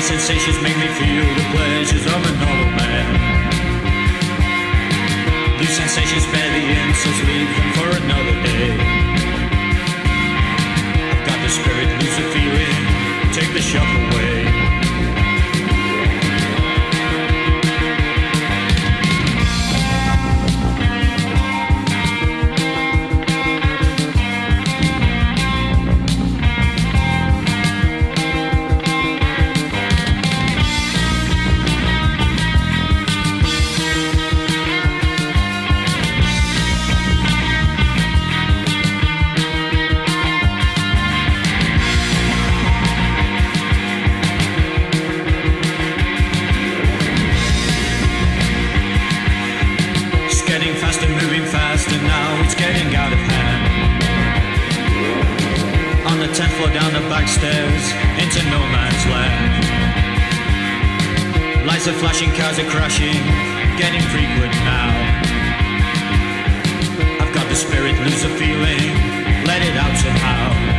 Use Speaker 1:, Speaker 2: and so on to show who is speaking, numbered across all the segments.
Speaker 1: sensations make me feel the pleasures of a normal man. These sensations spare the insults, leave them for another day. I've got the spirit, lose the feeling, take the shock away. Down the back stairs into no man's land. Lights are flashing, cars are crashing, getting frequent now. I've got the spirit, lose the feeling, let it out somehow.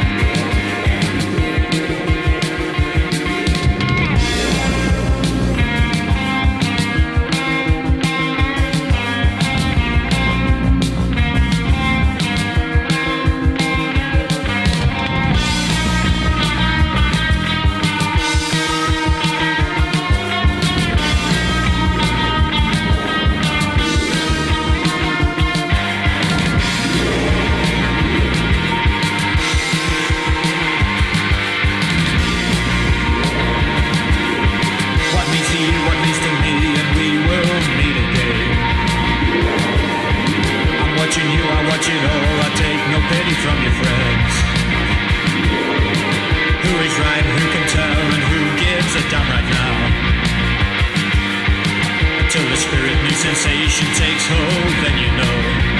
Speaker 1: Sensation takes hold, then you know.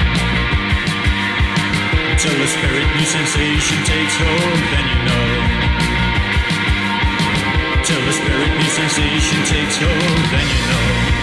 Speaker 1: Until the spirit, new sensation takes hold, then you know. Till the spirit, new sensation takes hold, then you know.